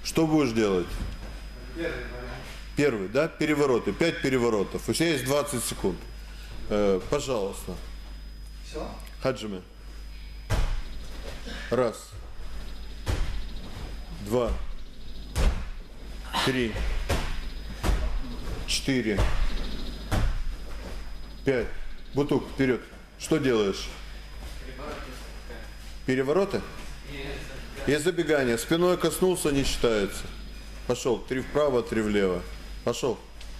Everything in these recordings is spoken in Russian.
Что будешь делать? Первый вариант. Первый, да? Перевороты. 5 переворотов. У тебя есть 20 секунд. Пожалуйста. Все? Хаджиме. Раз. 2. 3. 4. 5. Бутук, вперед. Что делаешь? Перевороты? И забегание. Спиной коснулся, не считается. Пошел. 3 вправо, 3 влево. Пошел.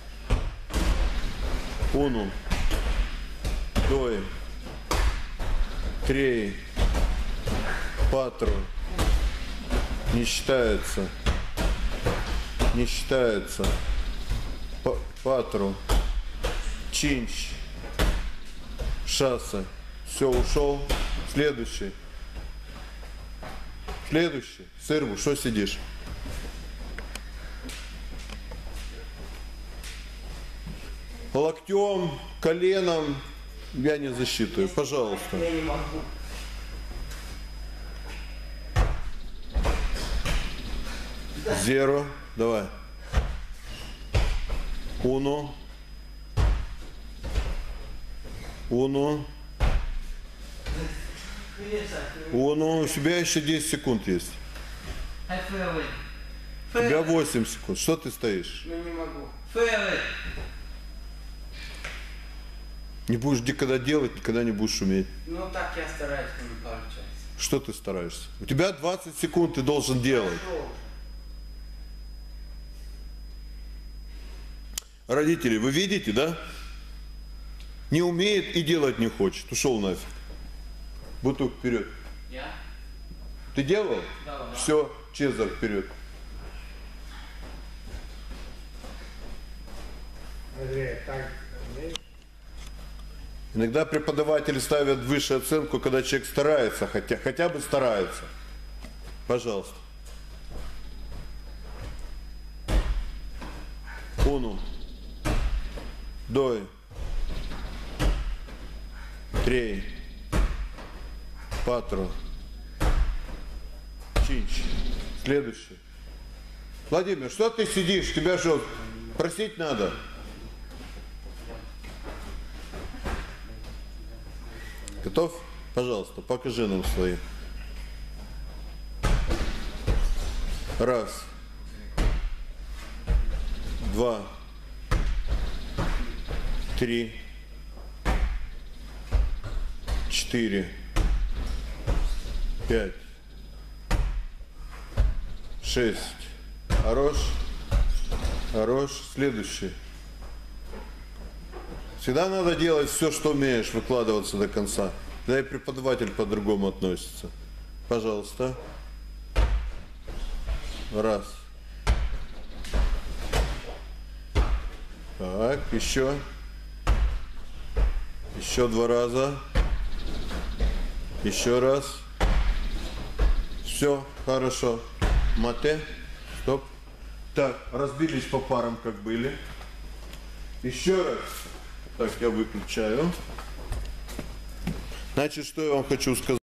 Уну. Дой. 3. Патру. Не считается. Не считается. Патру. Чинч. Шасса. Все, ушел. Следующий. Следующий. Сырву, что сидишь? Локтем, коленом я не засчитываю. Пожалуйста. Я не могу. Зеро. Давай. Уно. Уно. Уно. У тебя еще 10 секунд есть. У тебя 8 секунд. Что ты стоишь? Ну не могу. Не будешь никогда делать, никогда не будешь уметь. Ну так я стараюсь, но не получается. Что ты стараешься? У тебя 20 секунд, ты должен делать. Родители, вы видите, да? Не умеет и делать не хочет. Ушел нафиг. Бутук, вперед. Я? Ты делал? Да. Все, Чезар, вперед. Иногда преподаватели ставят высшую оценку, когда человек старается, хотя бы старается. Пожалуйста. Уну. Дой. 3. Патру. Чинч. Следующий. Владимир, что ты сидишь? Тебя что, просить надо? Готов? Пожалуйста, покажи нам свои. Раз. 2. 3. 4. 5. 6. Хорош. Хорош. Следующий. Всегда надо делать все, что умеешь, выкладываться до конца. Да и преподаватель по-другому относится. Пожалуйста. Раз. Так, еще. Еще 2 раза. Еще раз. Все, хорошо. Мате. Стоп. Так, разбились по парам, как были. Еще раз. Так, я выключаю. Значит, что я вам хочу сказать.